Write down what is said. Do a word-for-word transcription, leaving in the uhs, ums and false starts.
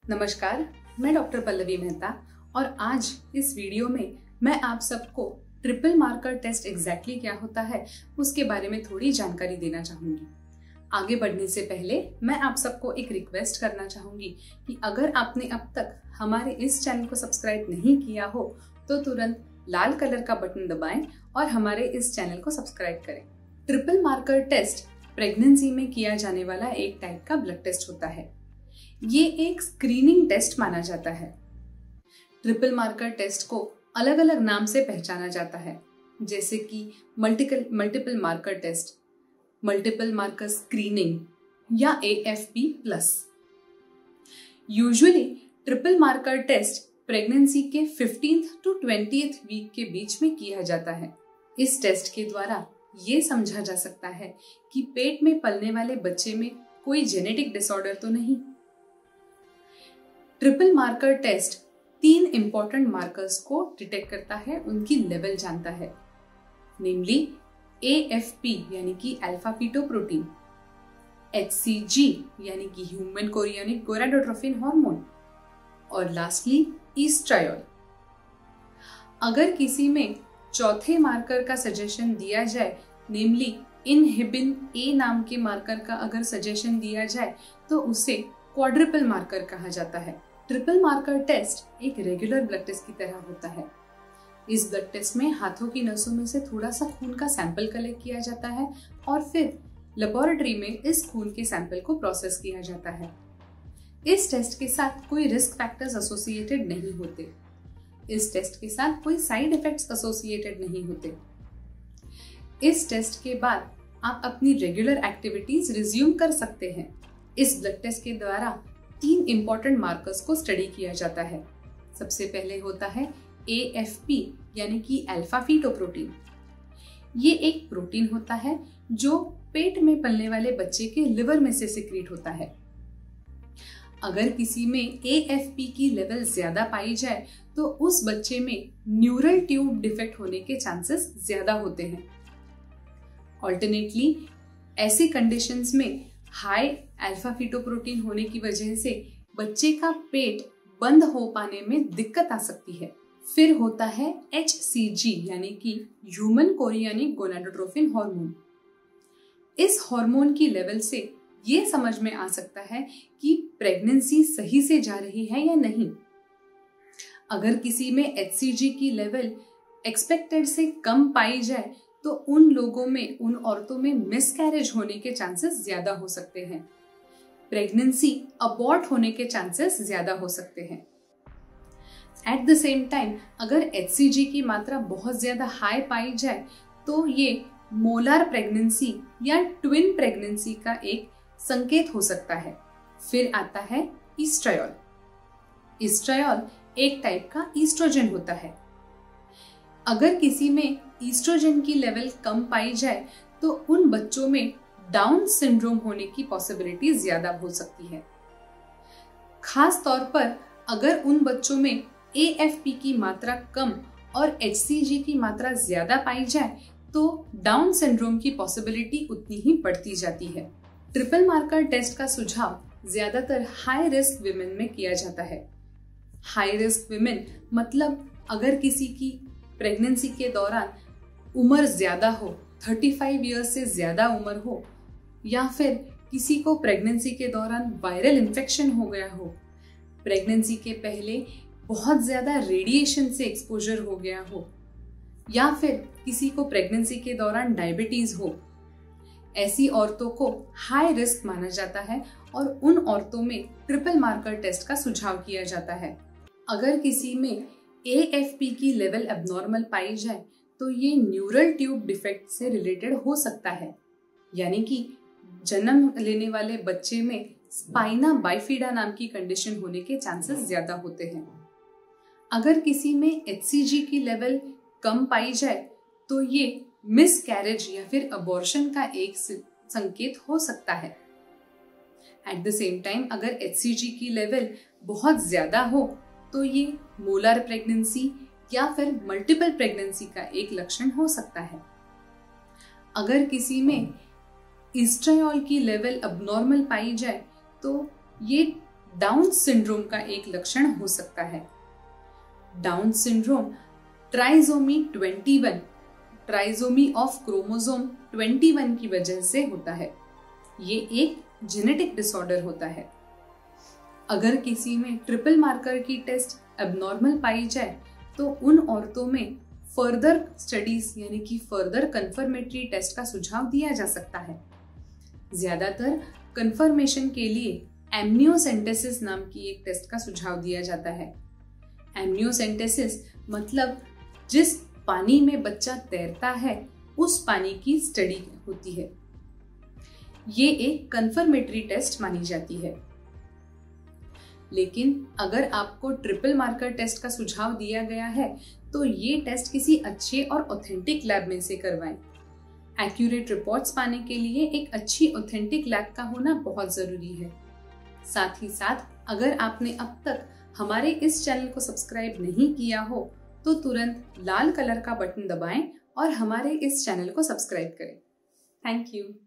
नमस्कार, मैं डॉक्टर पल्लवी मेहता और आज इस वीडियो में मैं आप सबको ट्रिपल मार्कर टेस्ट एग्जैक्टली क्या होता है उसके बारे में थोड़ी जानकारी देना चाहूंगी। आगे बढ़ने से पहले मैं आप सबको एक रिक्वेस्ट करना चाहूंगी कि अगर आपने अब तक हमारे इस चैनल को सब्सक्राइब नहीं किया हो तो तुरंत लाल कलर का बटन दबाएं और हमारे इस चैनल को सब्सक्राइब करें। ट्रिपल मार्कर टेस्ट प्रेगनेंसी में किया जाने वाला एक टाइप का ब्लड टेस्ट होता है। ये एक स्क्रीनिंग टेस्ट माना जाता है। ट्रिपल मार्कर टेस्ट को अलग अलग नाम से पहचाना जाता है, जैसे कि multiple multiple marker test, multiple marker screening या A F P plus. Usually triple marker test pregnancy के फिफ्टीन्थ टू ट्वेंटिएथ वीक के बीच में किया जाता है। इस टेस्ट के द्वारा ये समझा जा सकता है कि पेट में पलने वाले बच्चे में कोई जेनेटिक डिसऑर्डर तो नहीं। ट्रिपल मार्कर टेस्ट तीन इंपॉर्टेंट मार्कर्स को डिटेक्ट करता है, उनकी लेवल जानता है, नेमली ए एफ पी यानी कि alpha fetoprotein, H C G यानी कि ह्यूमन कोरियोनिक गोनाडोट्रोफिन हार्मोन और लास्टली ईस्ट्रायोल। अगर किसी में चौथे मार्कर का सजेशन दिया जाए, नेमली इनहिबिन ए नाम के मार्कर का अगर सजेशन दिया जाए तो उसे क्वाड्रुपल मार्कर कहा जाता है। ट्रिपल मार्कर टेस्ट एक रेगुलर ब्लड टेस्ट की तरह होता है। इस ब्लड टेस्ट में हाथों की नसों में से थोड़ा सा खून का सैंपल कलेक्ट किया जाता है और फिर लेबोरेटरी में इस खून के सैंपल को प्रोसेस किया जाता है। इस टेस्ट के साथ कोई रिस्क फैक्टर्स एसोसिएटेड नहीं होते। इस टेस्ट के साथ कोई साइड इफेक्ट्स एसोसिएटेड नहीं होते। इस टेस्ट के बाद आप अपनी रेगुलर एक्टिविटीज रिज्यूम कर सकते हैं। इस ब्लड टेस्ट के द्वारा तीन इंपॉर्टेंट मार्कर्स को स्टडी किया जाता है। सबसे पहले होता है ए एफ पी यानी कि अल्फा फीटोप्रोटीन। ये एक प्रोटीन होता है जो पेट में पलने वाले बच्चे के लिवर में से सिक्रीट होता है। अगर किसी में ए एफ पी की लेवल ज्यादा पाई जाए तो उस बच्चे में न्यूरल ट्यूब डिफेक्ट होने के चांसेस ज्यादा होते हैं। ऑल्टरनेटली ऐसी कंडीशंस में हाई अल्फा फीटोप्रोटीन होने की वजह से बच्चे का पेट बंद हो पाने में दिक्कत आ सकती है। फिर होता है एच सी जी यानी कि ह्यूमन कोरियोनिक गोनाडोट्रोफिन हार्मोन। इस हार्मोन की लेवल से ये समझ में आ सकता है कि प्रेगनेंसी सही से जा रही है या नहीं। अगर किसी में एच सी जी की लेवल एक्सपेक्टेड से कम पाई जाए तो उन लोगों में, उन औरतों में मिसकैरेज होने के चांसेस ज्यादा हो सकते हैं। प्रेगनेंसी अबॉर्ट होने के चांसेस ज्यादा हो सकते हैं। एट द सेम टाइम अगर एच सी जी की मात्रा बहुत ज्यादा हाई पाई जाए तो ये मोलार प्रेगनेंसी या ट्विन प्रेगनेंसी का एक संकेत हो सकता है। फिर आता है ईस्ट्रायोल। ईस्ट्रायोल एक टाइप का ईस्ट्रोजन होता है। अगर किसी में ईस्ट्रोजन की लेवल कम पाई जाए तो उन बच्चों में डाउन सिंड्रोम होने की पॉसिबिलिटी ज्यादा हो सकती है। खास तौर पर अगर उन बच्चों में ए एफ पी की मात्रा कम और एच सी जी की मात्रा ज्यादा पाई जाए तो डाउन सिंड्रोम की पॉसिबिलिटी उतनी ही बढ़ती जाती है। ट्रिपल मार्कर टेस्ट का सुझाव ज्यादातर हाई रिस्क विमेन में किया जाता है। हाई रिस्क विमेन मतलब अगर किसी की प्रेगनेंसी के दौरान उम्र ज्यादा हो, पैंतीस इयर्स से ज्यादा उम्र हो, या फिर किसी को प्रेगनेंसी के दौरान वायरल इन्फेक्शन हो गया हो, प्रेगनेंसी के पहले बहुत ज्यादा रेडिएशन से एक्सपोजर हो गया हो, या फिर किसी को प्रेगनेंसी के दौरान डायबिटीज हो, ऐसी औरतों को हाई रिस्क माना जाता है और उन औरतों में ट्रिपल मार्कर टेस्ट का सुझाव किया जाता है। अगर किसी में ए एफ पी की लेवल एबनॉर्मल पाई जाए तो ये न्यूरल ट्यूब डिफेक्ट से रिलेटेड हो सकता है, यानी कि जन्म लेने वाले बच्चे में स्पाइना बाइफिडा नाम की कंडीशन होने के चांसेस ज्यादा होते हैं। अगर किसी में एच सी जी की लेवल कम पाई जाए तो ये मिसकैरेज या फिर अबॉर्शन का एक संकेत हो सकता है। एट द सेम टाइम अगर एच सी जी की लेवल बहुत ज्यादा हो तो ये मोलार प्रेगनेंसी या फिर मल्टीपल प्रेगनेंसी का एक लक्षण हो सकता है। अगर किसी में ईस्ट्रायोल की लेवल अबनॉर्मल पाई जाए तो ये डाउन सिंड्रोम का एक लक्षण हो सकता है। डाउन सिंड्रोम ट्राइसोमी इक्कीस, ट्राइसोमी ऑफ क्रोमोसोम इक्कीस की वजह से होता है। ये एक जेनेटिक डिसऑर्डर होता है। अगर किसी में ट्रिपल मार्कर की टेस्ट एबनॉर्मल पाई जाए तो उन औरतों में फर्दर स्टडीज यानी कि फर्दर कंफर्मेटरी टेस्ट का सुझाव दिया जा सकता है। ज्यादातर कंफर्मेशन के लिए एमनियोसेंटेसिस नाम की एक टेस्ट का सुझाव दिया जाता है। एमनियोसेंटेसिस मतलब जिस पानी में बच्चा तैरता है उस पानी की स्टडी होती है। ये एक कंफर्मेटरी टेस्ट मानी जाती है। लेकिन अगर आपको ट्रिपल मार्कर टेस्ट का सुझाव दिया गया है तो ये टेस्ट किसी अच्छे और ऑथेंटिक लैब में से करवाएं। एक्यूरेट रिपोर्ट्स पाने के लिए एक अच्छी ऑथेंटिक लैब का होना बहुत जरूरी है। साथ ही साथ अगर आपने अब तक हमारे इस चैनल को सब्सक्राइब नहीं किया हो तो तुरंत लाल कलर का बटन दबाएं और हमारे इस चैनल को सब्सक्राइब करें। Thank you.